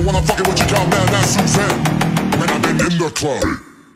when I'm fucking with your girl, man, that's Suzanne. When I'm in the club.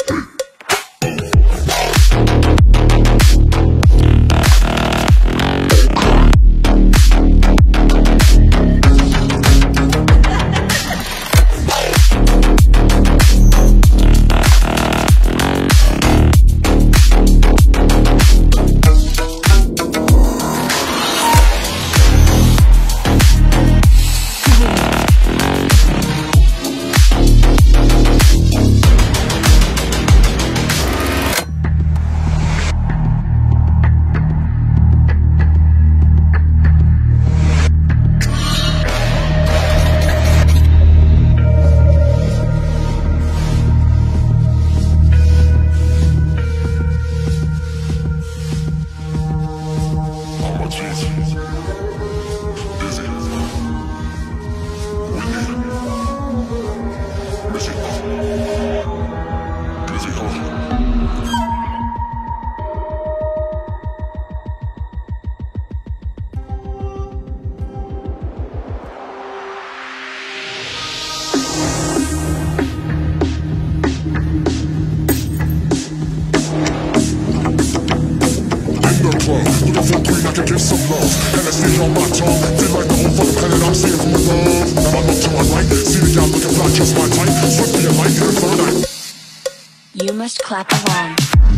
With a full queen, I can give some love. And I stay on my tongue. Feel like the whole fucking planet I'm seeing from above. Now I look to my right. See the gal looking fly, just my type. Swiftly and light, hit a third eye. You must clap along.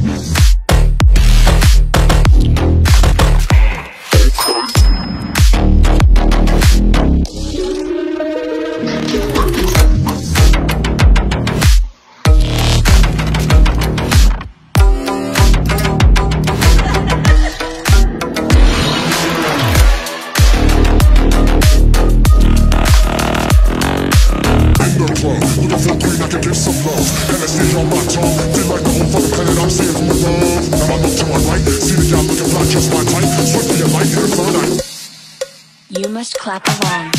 With a full queen, I can give some love. And I stay on my tongue. Feel like the whole fucking planet I'm seeing from above. Now I look to my right. See the gal looking fly, just my type. Swiftly and light, hit a third eye. You must clap along.